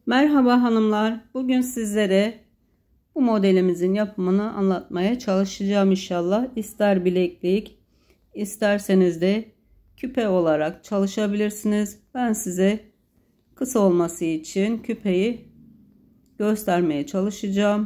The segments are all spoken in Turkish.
Merhaba hanımlar. Bugün sizlere bu modelimizin yapımını anlatmaya çalışacağım inşallah. İster bileklik, isterseniz de küpe olarak çalışabilirsiniz. Ben size kısa olması için küpeyi göstermeye çalışacağım.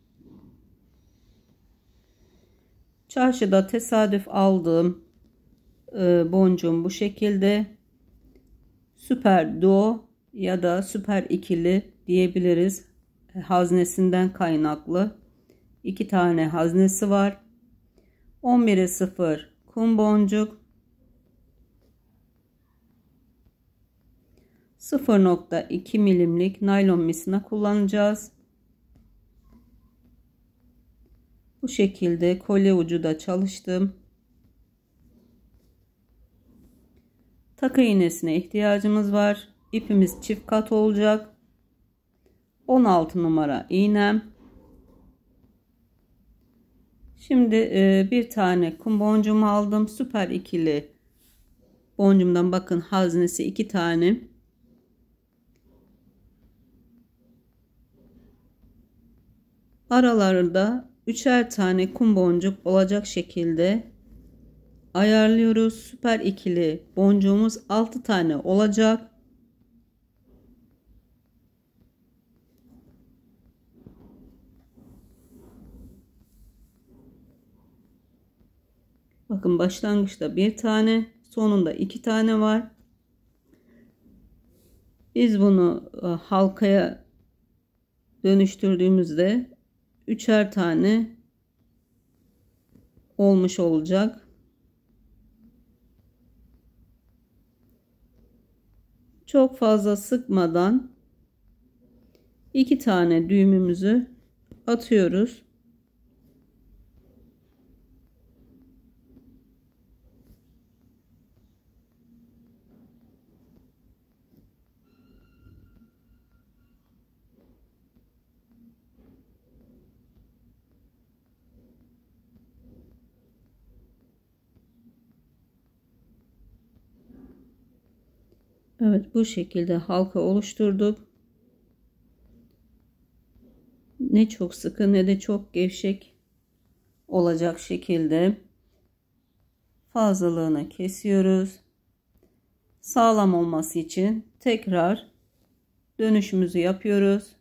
Çarşıda tesadüf aldığım boncuğum bu şekilde. Süper duo ya da süper ikili diyebiliriz. Haznesinden kaynaklı. 2 tane haznesi var. 11'e 0 kum boncuk. 0,2 milimlik naylon misina kullanacağız. Bu şekilde kolye ucu da çalıştım. Takı iğnesine ihtiyacımız var. İpimiz çift kat olacak. 16 numara iğnem. Şimdi bir tane kum boncuğumu aldım. Süper ikili boncuğumdan bakın haznesi 2 tane. Aralarında 3'er tane kum boncuk olacak şekilde ayarlıyoruz. Süper ikili boncuğumuz 6 tane olacak. Bakın başlangıçta bir tane, sonunda 2 tane var. Biz bunu halkaya dönüştürdüğümüzde 3'er tane olmuş olacak. Çok fazla sıkmadan 2 tane düğümümüzü atıyoruz. Evet, bu şekilde halka oluşturduk. Ne çok sıkı ne de çok gevşek olacak şekilde fazlalığını kesiyoruz. Sağlam olması için tekrar dönüşümüzü yapıyoruz.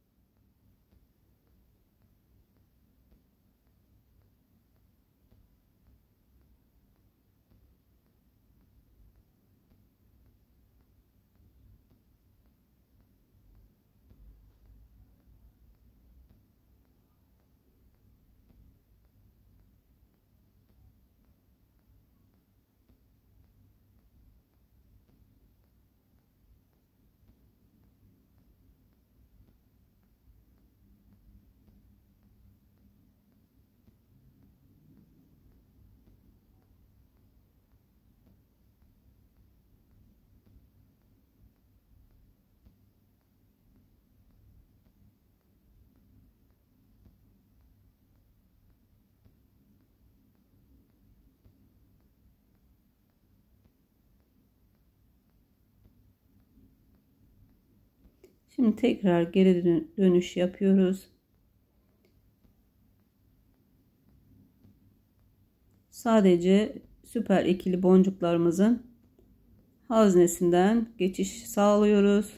Şimdi tekrar geri dönüş yapıyoruz. Sadece süper ikili boncuklarımızın haznesinden geçiş sağlıyoruz.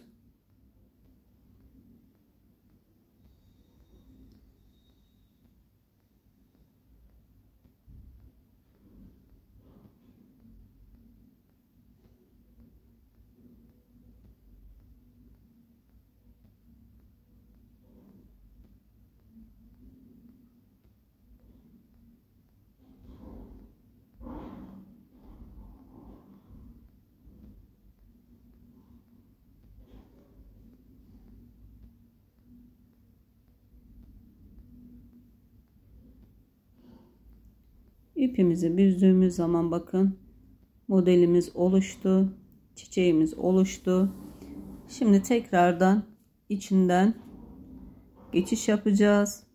İpimizi büzdüğümüz zaman bakın modelimiz oluştu. Çiçeğimiz oluştu. Şimdi tekrardan içinden geçiş yapacağız.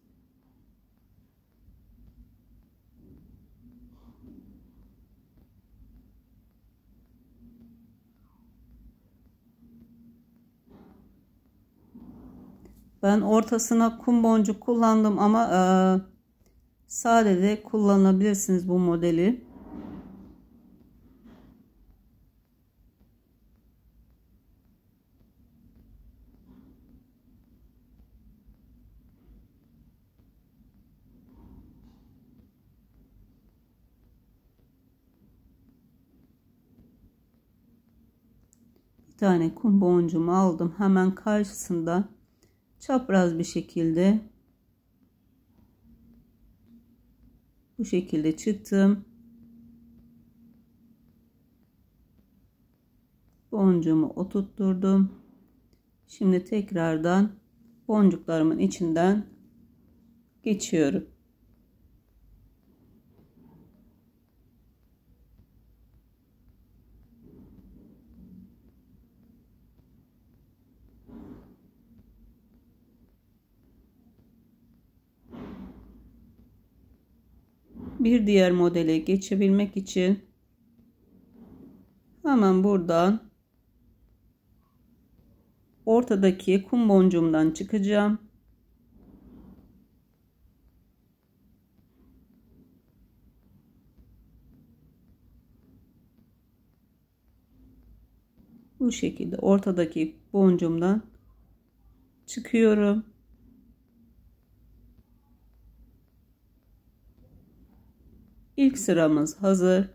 Ben ortasına kum boncuk kullandım ama sade de kullanabilirsiniz bu modeli. Bir tane kum boncuğumu aldım. Hemen karşısında çapraz bir şekilde bu şekilde çıktım. Boncuğumu oturtturdum. Şimdi tekrardan boncuklarımın içinden geçiyorum. Bir diğer modele geçebilmek için hemen buradan ortadaki kum boncuğumdan çıkacağım. Bu şekilde ortadaki boncuğumdan çıkıyorum. İlk sıramız hazır.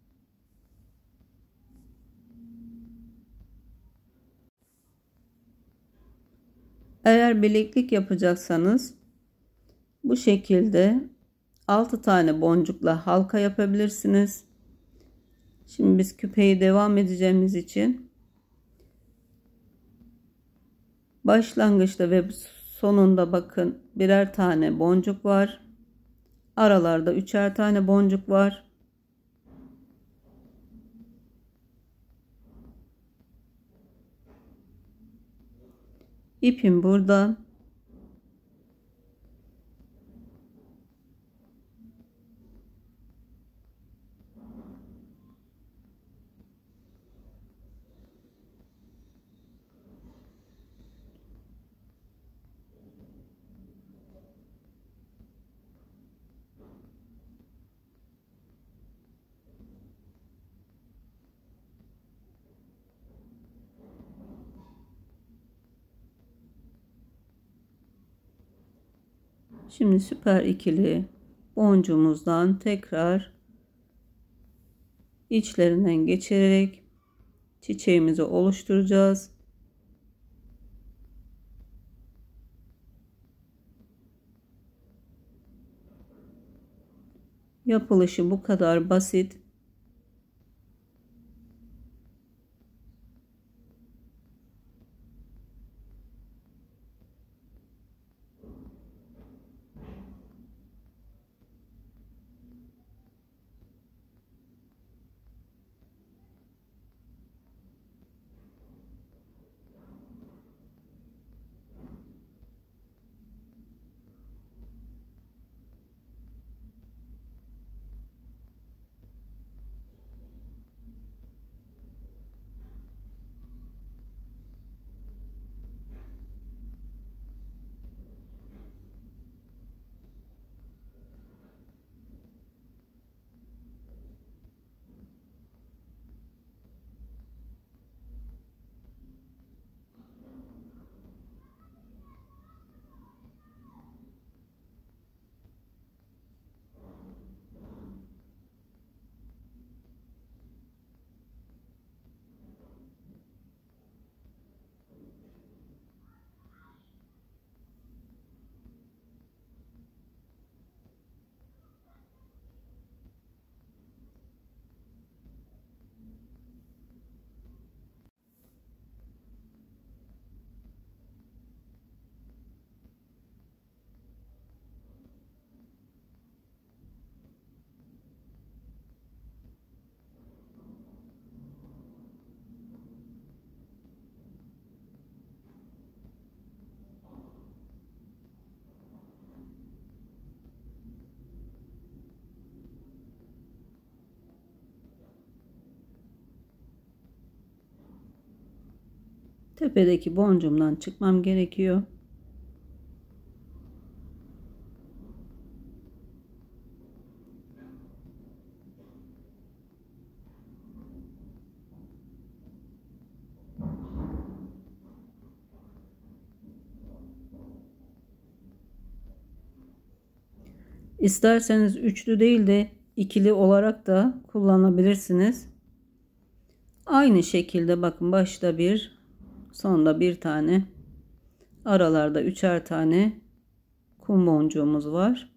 Eğer bileklik yapacaksanız bu şekilde 6 tane boncukla halka yapabilirsiniz. Şimdi biz küpeyi devam edeceğimiz için başlangıçta ve sonunda bakın birer tane boncuk var. Aralarda üçer tane boncuk var. İpim burada. Şimdi süper ikili boncuğumuzdan tekrar içlerinden geçirerek çiçeğimizi oluşturacağız. Yapılışı bu kadar basit. Tepedeki boncuğumdan çıkmam gerekiyor. İsterseniz üçlü değil de ikili olarak da kullanabilirsiniz. Aynı şekilde bakın, başta bir, sonda bir tane, aralarda üçer tane kum boncuğumuz var.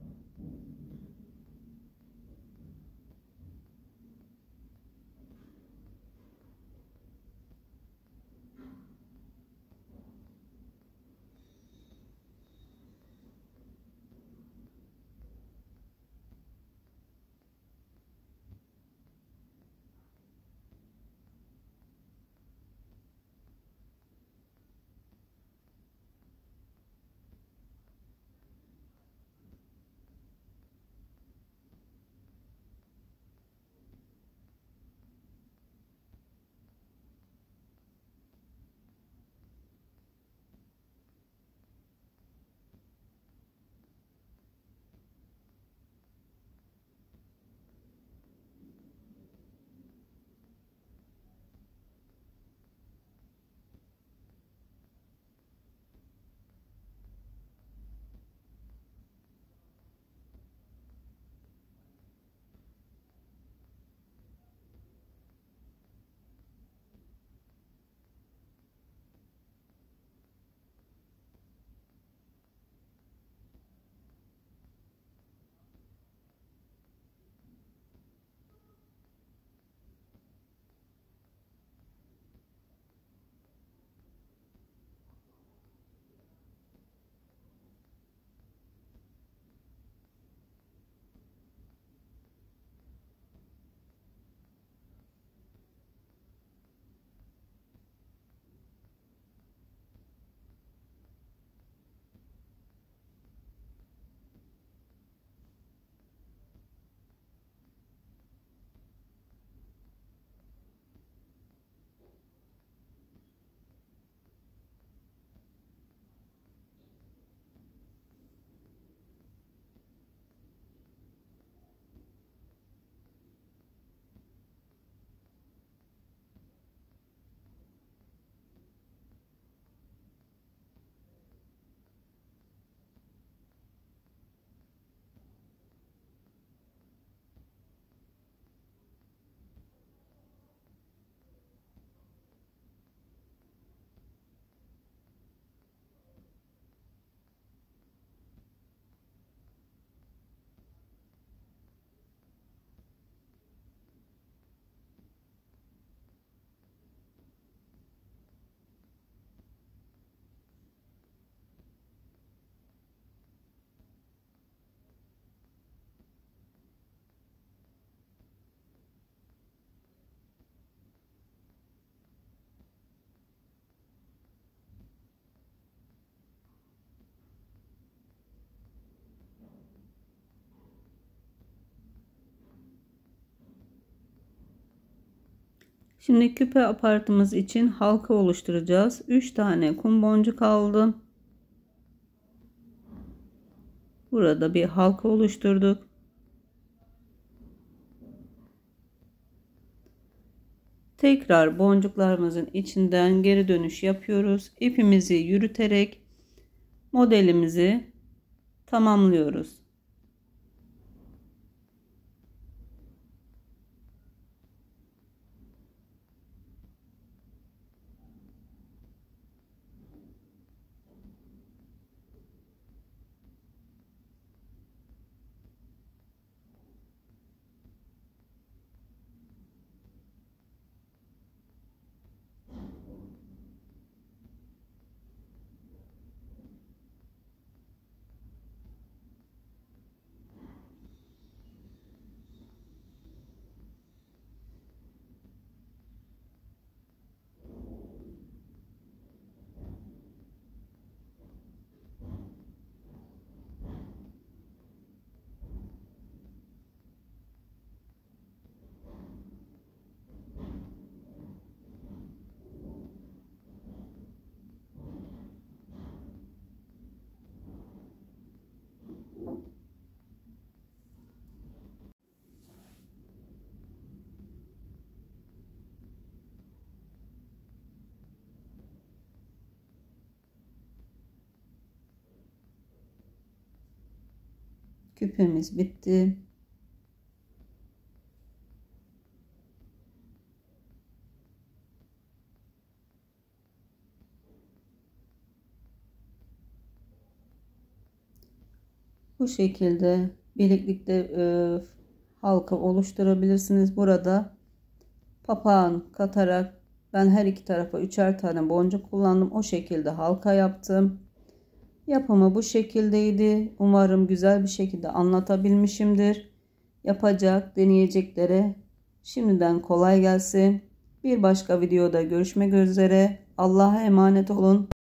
Şimdi küpe aparatımız için halka oluşturacağız. 3 tane kum boncuk aldım. Burada bir halka oluşturduk. Tekrar boncuklarımızın içinden geri dönüş yapıyoruz. İpimizi yürüterek modelimizi tamamlıyoruz. Küpemiz bitti. Bu şekilde bileklikte halka oluşturabilirsiniz. Burada papağan katarak ben her iki tarafa üçer tane boncuk kullandım. O şekilde halka yaptım. Yapımı bu şekildeydi. Umarım güzel bir şekilde anlatabilmişimdir. Yapacak, deneyeceklere şimdiden kolay gelsin. Bir başka videoda görüşmek üzere. Allah'a emanet olun.